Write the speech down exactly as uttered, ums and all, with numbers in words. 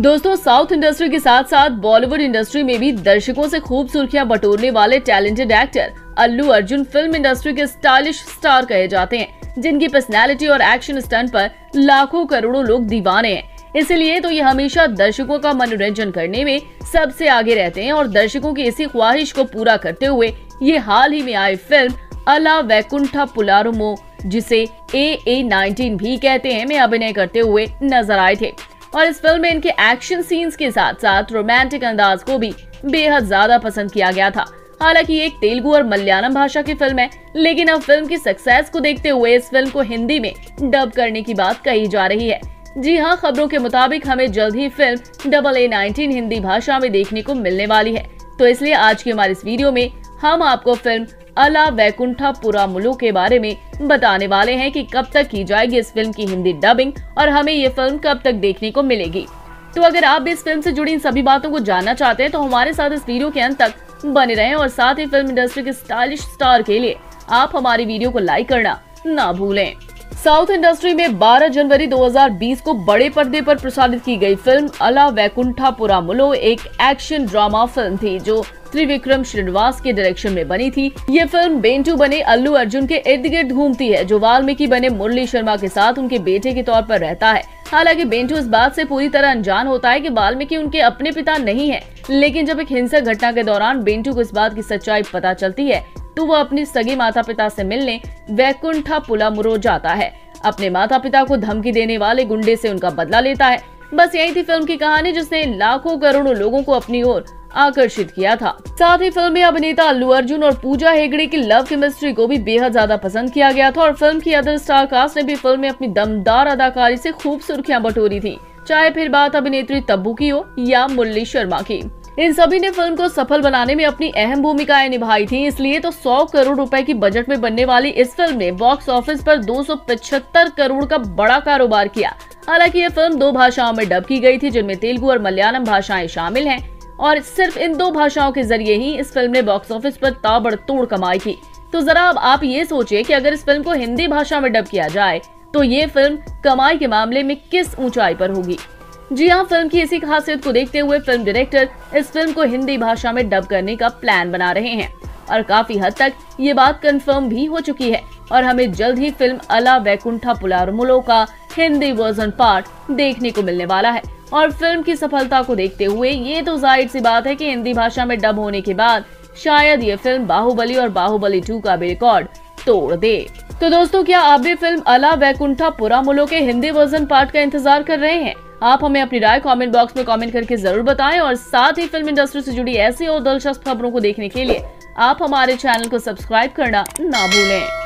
दोस्तों, south industry के साथ साथ बॉलीवुड इंडस्ट्री में भी दर्शकों से खूब सुर्खियां बटोरने वाले talented actor Allu Arjun film industry के स्टाइलिश स्टार कहे जाते हैं, जिनकी पर्सनैलिटी और एक्शन स्टंट पर लाखों करोड़ों लोग दीवाने हैं। इसलिए तो ये हमेशा दर्शकों का मनोरंजन करने में सबसे आगे रहते हैं और दर्शकों की इसी ख्वाहिश को पूरा करते हुए ये हाल ही में आई फिल्म अला वैकुंठा पुलारुमो, जिसे ए ए नाइनटीन भी कहते हैं, में अभिनय करते हुए नजर आए थे। और इस फिल्म में इनके एक्शन सीन्स के साथ साथ रोमांटिक अंदाज को भी बेहद ज्यादा पसंद किया गया था। हालांकि ये एक तेलुगु और मलयालम भाषा की फिल्म है, लेकिन अब फिल्म की सक्सेस को देखते हुए इस फिल्म को हिंदी में डब करने की बात कही जा रही है। जी हाँ, खबरों के मुताबिक हमें जल्द ही film double A nineteen Hindi भाषा में देखने को मिलने वाली है। तो इसलिए आज की हमारी इस वीडियो में हम आपको फिल्म अला वैकुंठा पुरामुलु के बारे में बताने वाले हैं कि कब तक की जाएगी इस फिल्म की हिंदी डबिंग और हमें ये फिल्म कब तक देखने को मिलेगी। तो अगर आप भी इस फिल्म से जुड़ी इन सभी बातों को जानना चाहते हैं तो हमारे साथ इस वीडियो के अंत तक बने रहें और साथ ही फिल्म इंडस्ट्री के स्टाइलिश स्टार के लिए आप हमारी वीडियो को लाइक करना ना भूलें। साउथ इंडस्ट्री में बारह जनवरी दो हज़ार बीस को बड़े पर्दे पर प्रसारित की गई फिल्म अला वैकुंठा पुरामुलु एक एक्शन ड्रामा फिल्म थी जो त्रिविक्रम श्रीनिवास के डायरेक्शन में बनी थी। ये फिल्म बेंटू बने अल्लू अर्जुन के इर्द गिर्द घूमती है, जो वाल्मीकि बने मुरली शर्मा के साथ उनके बेटे के तौर पर रहता है। हालांकि बेंटू इस बात से पूरी तरह अनजान होता है कि वाल्मीकि उनके अपने पिता नहीं है, लेकिन जब एक हिंसक घटना के दौरान बेंटू को इस बात की सच्चाई पता चलती है तो वो अपने सगे माता पिता से मिलने वैकुंठा पुलामुलु जाता है। अपने माता पिता को धमकी देने वाले गुंडे से उनका बदला लेता है। बस यही थी फिल्म की कहानी, जिसने लाखों करोड़ों लोगों को अपनी ओर आकर्षित किया था। साथ ही फिल्म में अभिनेता अल्लू अर्जुन और पूजा हेगड़े की लव केमिस्ट्री को भी बेहद ज्यादा पसंद किया गया था और फिल्म की अदर स्टार कास्ट ने भी फिल्म में अपनी दमदार अदाकारी से खूब सुर्खियां बटोरी थी, चाहे फिर बात अभिनेत्री तब्बू की हो या मुरली शर्मा की। इन सभी ने फिल्म को सफल बनाने में अपनी अहम भूमिकाएं निभाई थी। इसलिए तो सौ करोड़ रुपए की बजट में बनने वाली इस फिल्म ने बॉक्स ऑफिस पर दो सौ पचहत्तर करोड़ का बड़ा कारोबार किया। हालांकि ये फिल्म दो भाषाओं में डब की गई थी, जिनमें तेलुगु और मलयालम भाषाएं शामिल हैं और सिर्फ इन दो भाषाओं के जरिए ही इस फिल्म ने बॉक्स ऑफिस पर ताबड़तोड़ कमाई की। तो जरा अब आप ये सोचिए कि अगर इस फिल्म को हिंदी भाषा में डब किया जाए तो ये फिल्म कमाई के मामले में किस ऊंचाई पर होगी। जी हाँ, फिल्म की इसी खासियत को देखते हुए फिल्म डायरेक्टर इस फिल्म को हिंदी भाषा में डब करने का प्लान बना रहे हैं और काफी हद तक ये बात कंफर्म भी हो चुकी है और हमें जल्द ही फिल्म अला वैकुंठा पुलारुमुलु का हिंदी वर्जन पार्ट देखने को मिलने वाला है। और फिल्म की सफलता को देखते हुए ये तो जाहिर सी बात है कि हिंदी भाषा में डब होने के बाद शायद ये फिल्म बाहुबली और बाहुबली टू का भी रिकॉर्ड तोड़ दे। तो दोस्तों, क्या आप भी फिल्म अला वैकुंठा पुरामुलु के हिंदी वर्जन पार्ट का इंतजार कर रहे हैं? आप हमें अपनी राय कमेंट बॉक्स में कमेंट करके जरूर बताएं और साथ ही फिल्म इंडस्ट्री से जुड़ी ऐसी और दिलचस्प खबरों को देखने के लिए आप हमारे चैनल को सब्सक्राइब करना ना भूलें।